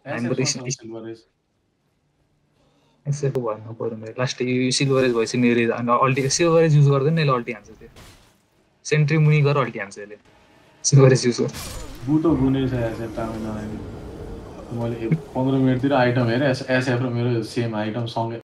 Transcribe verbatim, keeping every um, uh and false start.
SF हामीबाट silver age SF भन्नु पर्यो मेरो लास्ट यो सिल्भर एज भएपछि मेरो अनि अल्टी सिल्भर एज युज गर्दैन यसले अल्टी हान्छ त्यो सेन्ट्री मुनि गरेर अल्टी हान्छ यसले सिल्भर एज युज गर्छ बुटो गुने छ एसएफ तामै नआइदिनु मैले पन्ध्र मिनटतिर आइटम हेरेँ एसएफ र मेरो सेम आइटम सँगै